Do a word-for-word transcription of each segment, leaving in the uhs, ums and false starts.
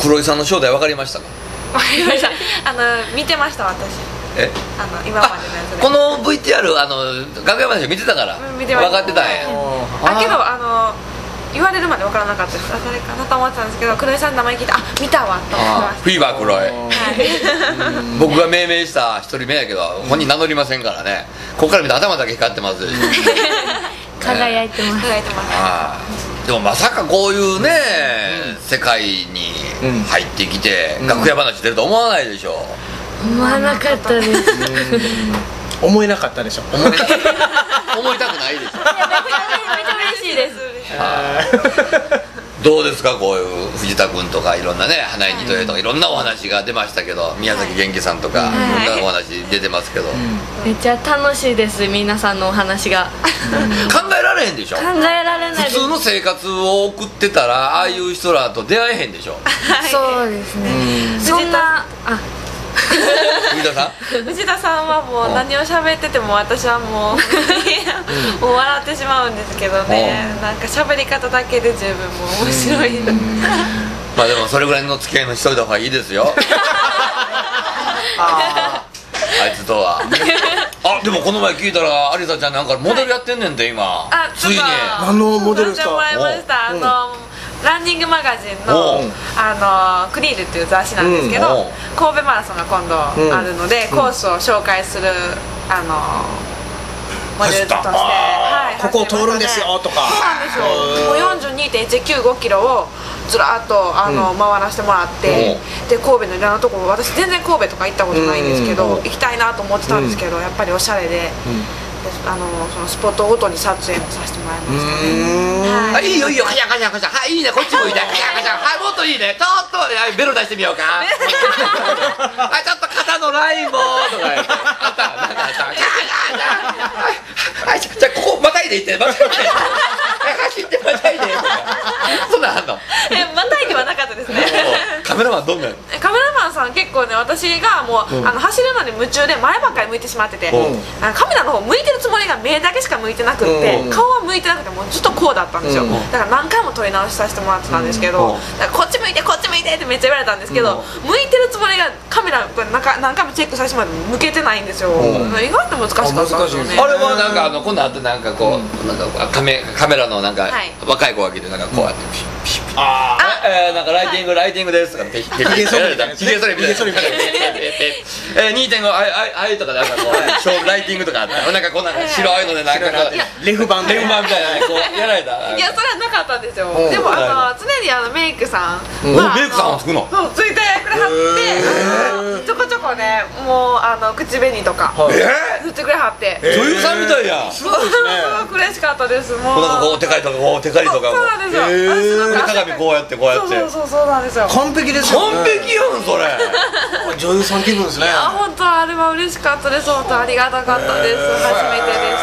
黒井さんの正体分かりましたか？ わかりました。あの見てました私。 え？ あの今までのやつで。 この ブイティーアール あの楽屋話見てたから。 見てました。 分かってたんや。 あけどあの言われるまで分からなかったです。あ誰かなと思ってたんですけど、黒井さんの名前聞いてあ見たわと思ってました。 フィーバー黒井。僕が命名した一人目やけど本人名乗りませんからね。ここから見て頭だけ光ってます。 輝いてます。 輝いてます。 でもまさかこういうね世界に入ってきて楽屋話出ると思わないでしょ。 思わなかったです。 思えなかったでしょ。 思いたくないでしょ。 めちゃ嬉しいです。 どうですかこういう藤田君とかいろんなね花井二刀流とかいろんなお話が出ましたけど、宮崎元気さんとかいろんなお話出てますけど、 めっちゃ楽しいです。皆さんのお話が考えられへんでしょ。 考えられないです。 普通の生活を送ってたらああいう人らと出会えへんでしょ。 そうですね。そんなあ藤田さん藤田さんはもう何を喋ってても私はもうもう笑ってしまうんですけどね。なんか喋り方だけで十分もう面白い。 まあでもそれぐらいの付き合いのしといた方がいいですよ。あいつとは。あでもこの前聞いたら有沙ちゃんなんかモデルやってんねんて今。ついに何のモデルですか？ もらいました。あのランニングマガジンのあのクリールっていう雑誌なんですけど、神戸マラソンが今度あるのでコースを紹介するあのモデルとしてここを通るんですよとか。 そうなんですよ。もう よんじゅうにてんいちきゅうごキロをずらっとあの回らせてもらって、で神戸のいろんなところ、私全然神戸とか行ったことないんですけど行きたいなと思ってたんですけど、やっぱりおしゃれで。あのそのスポットごとに撮影もさせてもらいましたね。 はい、いいよいいよ、カシャカシャカシャ、はいいいね、こっち向いて、カシャカシャ、はいもっといいね、ちょっとベロ出してみようか。はい、ちょっと肩のラインもとか言って、あったなんかさ、はい、じゃあここまたいでいって、またいで、走ってまたいで、そんなんあんの？ え、またいではなかったですね。 カメラマンどんなの？ カメラマンさん結構ね、私がもうあの走るのに夢中で前ばっかり向いてしまってて、カメラの方向いてるつもりが目だけしか向いてなくって、顔は向いてなくてもうずっとこうだったんですよ。だから何回も撮り直しさせてもらってたんですけど、こっち向いてこっち向いてってめっちゃ言われたんですけど、向いてるつもりがカメラなんか何回もチェックさせてもらって向けてないんですよ。意外と難しかったんですよね。 あれはなんかあの今度あってなんかこうなんかカメカメラのなんか若い子が来てなんかこうやってピッピシッピシッ、ああなんかライティングライティングですとかってヒゲ剃りみたいなヒゲ剃りみたいな にてんご ああいうとかなんかこうライティングとかあってなんかこんな白いのでなんかレフ板レフ板みたいなこうやられた。 いやそれはなかったんですよ。でもあの常にあのメイクさんメイクさんをつくの？ そうついてくれはって、ちょこちょこねもうあの口紅とか塗ってくれはって、 女優さんみたいや。 すごく嬉しかったです。もうなんかこうテカリとかこうテカリとかそうなんですよ。 鏡こうやってこうやって、 そうそうそうなんですよ。 完璧ですよ。 完璧やんそれ。 女優さん気分ですね。 あ本当あれは嬉しかったです。本当ありがたかったです。初めてでした。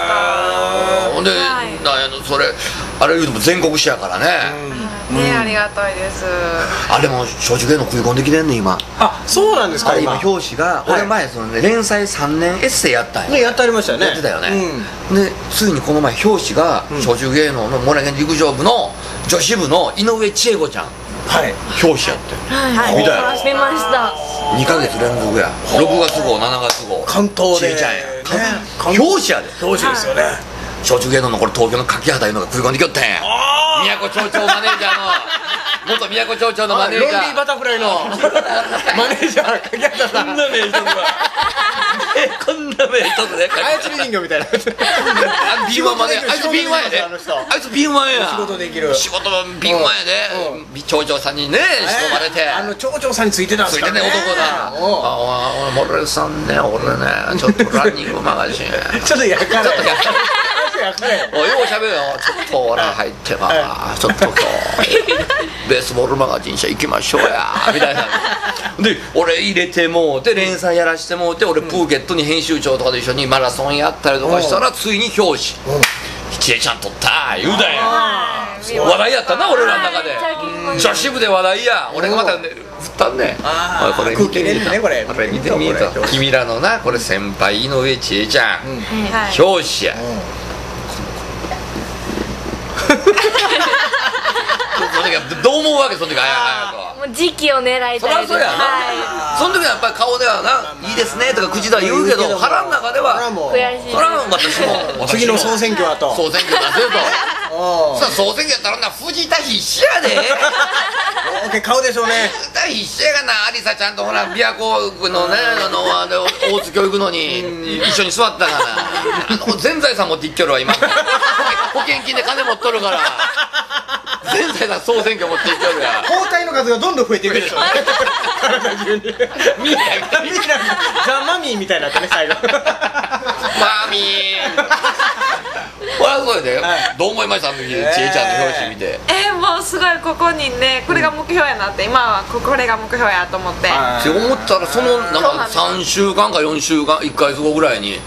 ほんでそれあれ言うても全国シェアからね。 ねありがたいです。 あれも松竹芸能食い込んできてんね今。 あそうなんですか。 今表紙が俺前その連載さんねんエッセイやったんや。 やってありましたよね。 やってたよね。でついにこの前表紙が松竹芸能のモナゲン陸上部の女子部の井上千恵子ちゃん表紙やって。 見たよ。見ました。 にかげつ連続や。ろくがつ号しちがつ号関東で千恵ちゃんや。表紙やで。 表紙ですよね。 松竹芸能のこれ東京の柿畑いうのが食い込んできよったんや。宮古町長マネージャーの元宮古町長のマネージャーロンリーバタフライのマネージャー柿畑さん。 こんな名人がこんな名人で操り人形みたいな。 敏腕マネージャー。あいつ敏腕やで。あいつ敏腕や。 仕事できる。 仕事敏腕やで。町長さんにね仕込まれて。 あの町長さんについてたんですかね。 ついてね男だ。あモデルさんね俺ねちょっとランニングマガジン。 ちょっとやから。 おいようしゃべるよ。ちょっと俺入ってまあちょっと今日ベースボールマガジン社行きましょうやみたいな。で俺入れてもうて連載やらしてもうて俺プーケットに編集長とかで一緒にマラソンやったりとかしたらついに表紙千恵ちゃん撮った言うたんや。話題やったな俺らの中で。女子部で話題や。俺がまた振ったんね。これ見てみるとこれ見てみると君らのなこれ先輩井上千恵ちゃん表紙や。どう思思うわけその時綾香は。 もう時期を狙いたいです。 そりゃそうやな、 はその時はやっぱり顔ではな「いいですね」とか口では言うけど腹の中では悔しい。 それは私も次の総選挙はと総選挙出せるとさあ総選挙やったらな藤田必死やでオーケー顔でしょうね。 藤田必死やがなありさちゃんとほら琵琶湖のねあのあの大津教育のに一緒に座ったからあの全財産持っていっきょるわ今保険金で金持っとるから全財産総選挙持っていっきょるや包帯の数がどんどん増えていくでしょうね。体中にみんなみたいみんなザ・マミーみたいになってね最後。 マミーこれはそうやで、どう思いましたあの時ちえちゃんの表紙見て。 えー、もうすごいここにねこれが目標やなって今はここれが目標やと思ってはって思ったらそのなんかさんしゅうかんかよんしゅうかんいっかげつごぐらいにい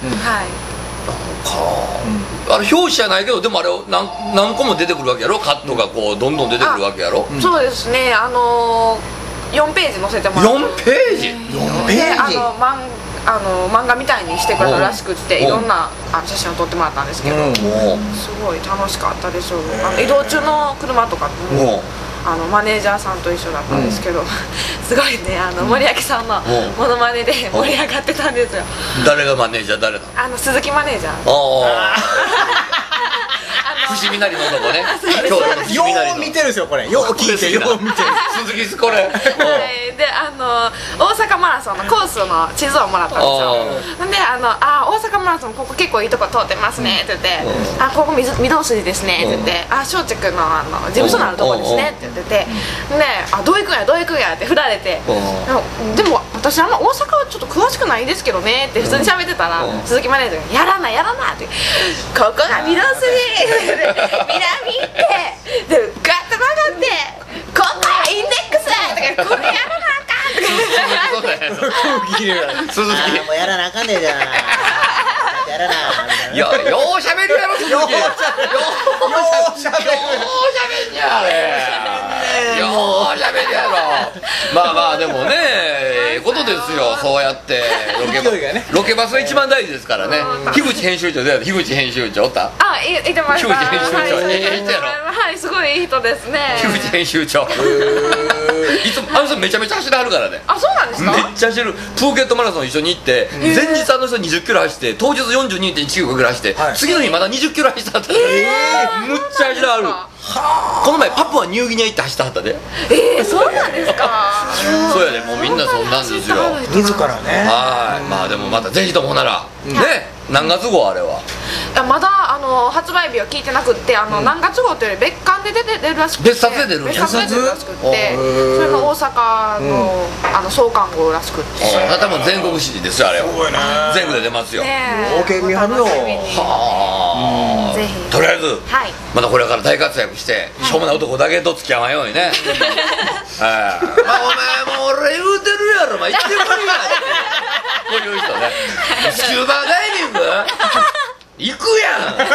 かあれ表紙じゃないけどでもあれ何何個も出てくるわけやろカットがこうどんどん出てくるわけやろそうですねあのー、よんページ載せてもらってよんページよんペであージの漫あの漫画みたいにしてくれたらしくってうんいろんなあの写真を撮ってもらったんですけど、 うんもすごい楽しかったですよあの移動中の車とかうももあのマネージャーさんと一緒だったんですけど、すごいねあの森脇さんのうんモノマネで盛り上がってたんですよう誰がマネージャー誰だあの鈴木マネージャーああ伏見なりの男ね京都の伏よ見なりのう見てるんですよこれ。よう聞いてよう見てる。 鈴木これはい、であの大阪マラソンのコースの地図をもらったんですよであのあ大阪マラソンここ結構いいとこ通ってますねって言って「あここ水御堂筋ですね」って言って「あ松竹のあの事務所のあるとこですね」って言っててで「あどう行くんやどう行くんや」って振られてでも私あんま大阪はちょっと詳しくないですけどねって普通に喋ってたら鈴木マネージャーが「やらなやらな」って「ここが御堂筋南行ってでガッと曲がってここがインデックスとかこれやらなあかん」とか言って空気入れる。 鈴木もうやらなあかんねえじゃん。やらな。 いやようしゃべるやろ鈴木ようしゃべるようしゃべんやあれようしゃべるやろまあまあでもねええことですよそうやってロケバ勢いがねロケバスが一番大事ですからね樋口編集長どうやった樋口編集長おったあいいてました樋口編集長はいええ人やろはいすごいいい人ですね樋口編集長いつもあの人めちゃめちゃ走ってはるからねあそうなんですかめっちゃ走るプーケットマラソン一緒に行って前日あの人にじゅっキロ走って当日 よんじゅうにてんいちきゅう ぐらい走ってはい次の日まだにじゅっキロ走ってはったむっちゃ走ってはるこの前パプアニューギニア行って走ってはったでえー、そうなんですかそうやでもうみんなそんなんですよ自らね。 はいまあでもまたぜひともほんならね何月号あれはいやまだあの発売日は聞いてなくってあの、何月号というより別館で出て出るらしくて別冊で出る別冊で出るらしくって別冊それの大阪の,、あの創刊号らしくってあ多分全国紙ですよあれはごいね全部で出ますよねオーケー見張るよお楽しみにはあぜひとりあえずはいまたこれから大活躍してしょうもない男だけと付き合わんようにねはいまあお前もう俺言うてるやろまあ言ってこいやこういう人ねスキューバダイビング行くやん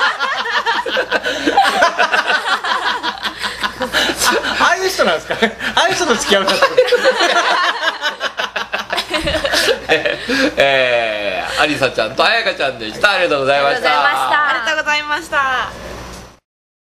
ああいう人なんですかね。ああいう人と付き合うかってこと。 えー、アリサちゃんと彩香ちゃんでしたありがとうございましたありがとうございましたありがとうございました